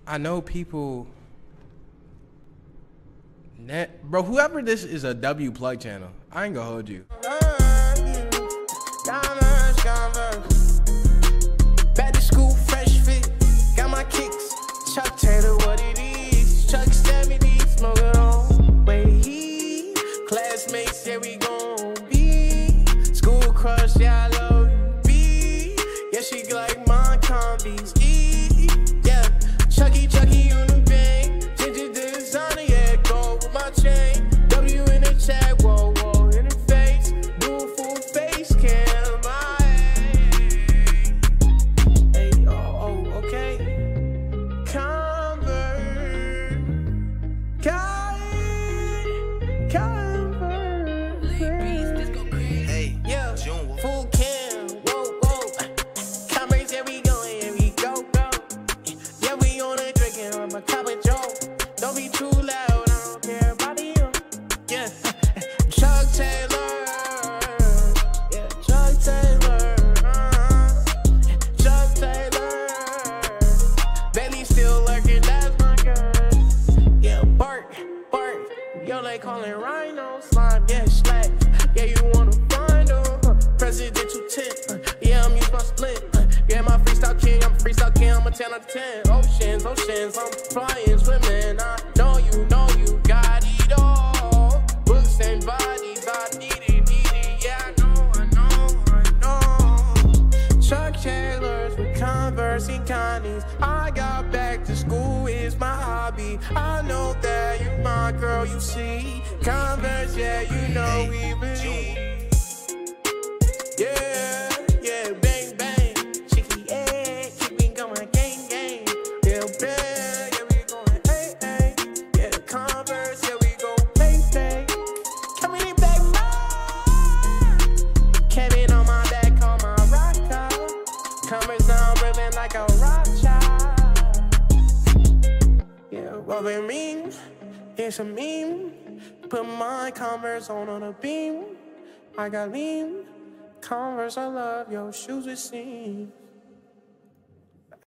I know people. Bro, whoever this is a W plug channel. I ain't gonna hold you. Back to school, fresh fit. Got my kicks. Chuck Taylor, what it is. Chuck 70, smoking on way. Classmates, yeah, we gon' be. School crush, yeah, I love you, B. Yeah, she like my combis, E. Yeah, Chucky, on the bang. Ginger designer, yeah, go with my chain. W in the chat, whoa, in the face. Do a full face cam, hey, okay. Convert, hey, yeah, full cam, whoa. Converse, yeah, we go. Yeah, we on a drinking on my cup of Joe. Don't be too loud, I don't care about you. Yeah, Chuck Taylor. Yeah, Chuck Taylor. Chuck Taylor. Belly still lurking, that's my girl. Yeah, bark. Yo, they calling Rhino slime. Yeah, slack. Yeah, you wanna find her. Presidential tip. Yeah, I'm used my split. Yeah, my freestyle king. I'm a 10 out of 10. Oceans. I'm flying, swimming. I know you got it all. Books and bodies, I need it. Yeah, I know. Chuck Taylors with Converse and Connies. I got back to school, is my hobby. I know that you my girl, you see. Converse, yeah, you know we believe. Yeah, bang, chicky, keep me going, gang. Yeah, bang, yeah, we going, hey. Yeah, Converse, yeah, we go, play. Coming back, Kevin on my back, on my rocker. Converse now, ripping like a rock child. Yeah, what it means, it's a meme. Put my Converse on a beam. I got lean. Converse, I love your shoes with seams.